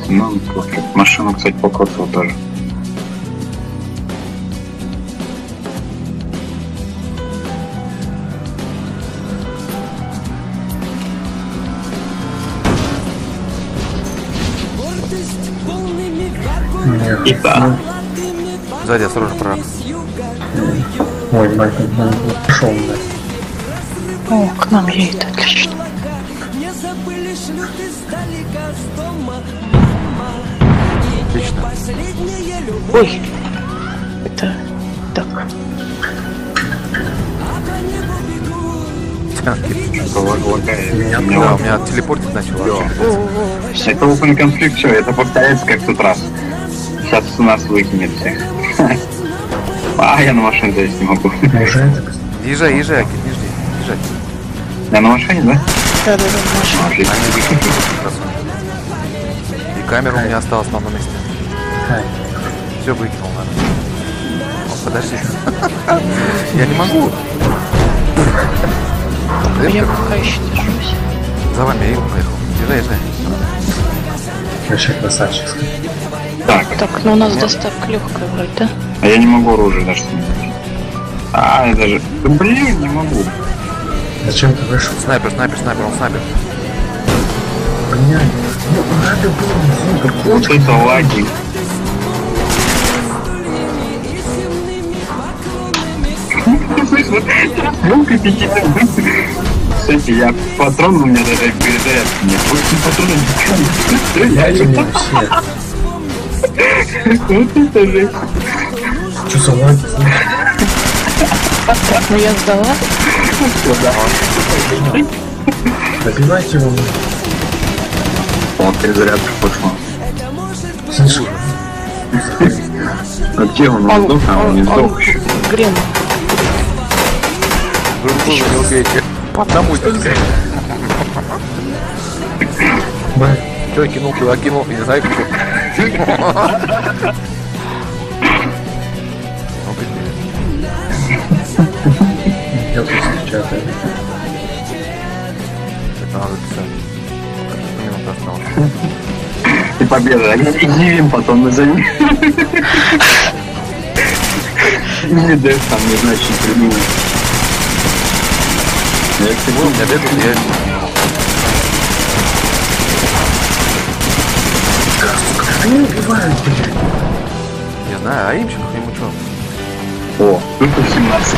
Ну, машину, кстати, покоцал тоже. И да. Сзади, осторожно, прав. Ой, Майкл, пошел, да. О, к нам едет, отлично. Отлично. Ой, это так. Лагает. Да, у меня телепортить начал. Это open конфликт, все, это повторяется как в тот раз. Сейчас у нас выкинет всех. А, я на машине залезть не могу. Езжай, езжай, Акит, не жди. Езжай. Я на машине, да? Да, машина. Отлично. Они выкинули как раз. И камера у меня осталась на одном месте. Все выкинул, надо. О, подожди. Я не могу. Я пока еще держусь. За вами, я его поехал. Езжай, езжай. Вообще красавчик. Так, ну у нас доставка легкая вроде, да? А я не могу оружие даже снимать. А, я даже... Да, блин, не могу. Зачем ты вышел? Снайпер, снайпер, снайпер, он снайпер. Блин, ну надо было, Вот это лаги. Кстати, я патрон у меня даже перезарядки нет. Патрон. я не вообще. Вот это жесть. Что за лаги? Ну я сдала. Добивайте его. Вот перезарядка пошла. Слышь, А где он? Он сдох, а он не сдох еще. Грен. Вы не убейте. Потому что. Что, кинул, кинул, не знаю, кто. я тут сейчас. Это надо писать. Минута осталось. И победа. Изивим потом назови. Не дэв там, не знаю, что придумать. Я, кстати, У меня бегает, я... Они убивают, блядь. Не знаю, а имщик ему что? О, тут 17.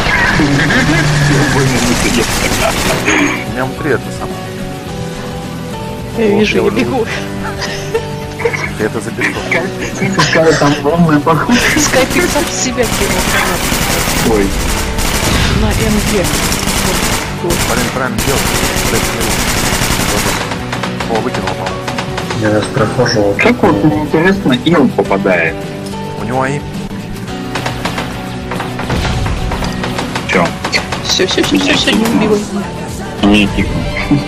У меня внутри это самое. Я вижу, я Вот, бегу. Ты это запишу. Какая там волная походка. Скайпик сам себя кинул. Ой. На МГ. Правильно делал. О, выкинул, по-моему. Я раз прохожу. Как вот, интересно, ил попадает? У него АИМ. Чё? Все, не убивай. Не тикнул.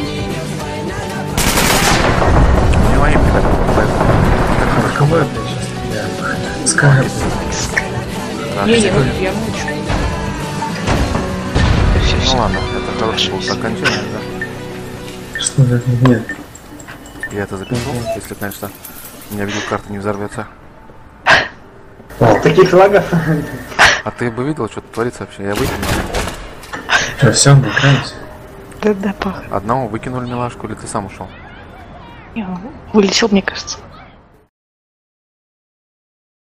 У него АИМ, ребята. А кого я сейчас? Скайп. Я мучу. Ну ладно, это хорошее окончание, да? Что за нет? Я это запишу, если, конечно, у меня видеокарта не взорвется. Таких лагов. А ты бы видел, что тут творится вообще? Я выкинул. Что, все, мы играемся? Да, пах. Одного выкинули милашку, или ты сам ушел? Вылетел, мне кажется.